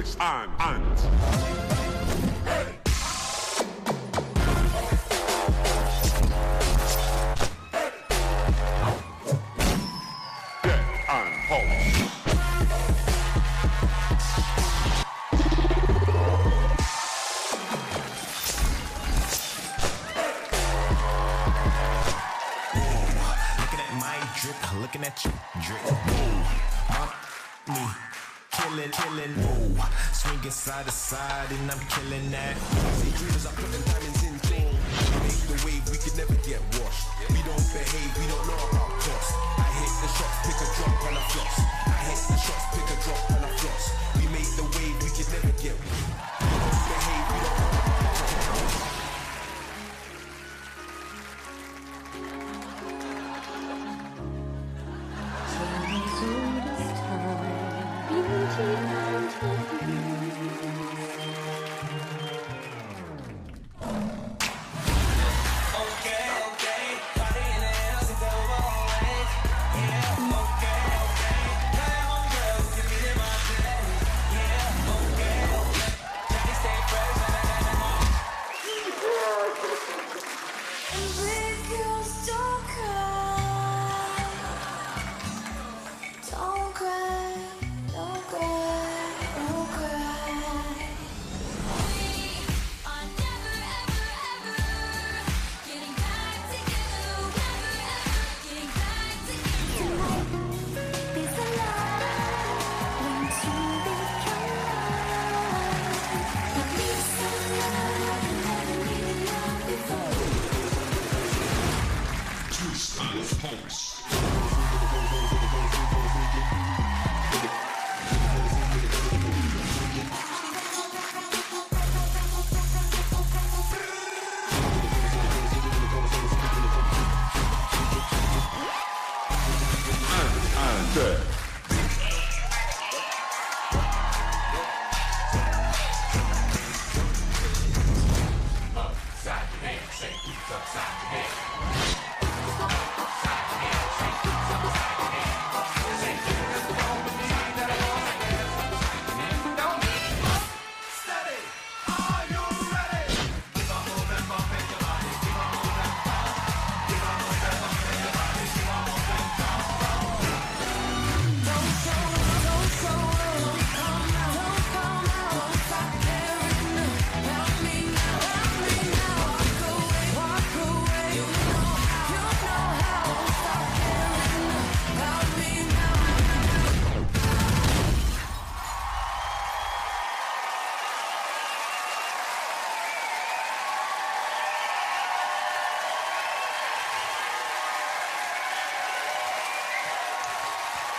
twist and. Hey. Dead and pulse. Looking at you, drip, me, killing, swinging side to side, and I'm killing that. See dreamers are putting diamonds in clean. We make the wave, we could never get washed. We don't behave, we don't know about cost. I hit the shots, pick a drop and a floss. I hit the shots, pick a drop and a floss. We make the wave, we could never get. We don't behave, we don't know about cost.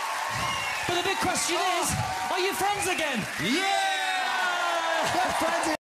But the big question is, are you friends again? Yeah! Friends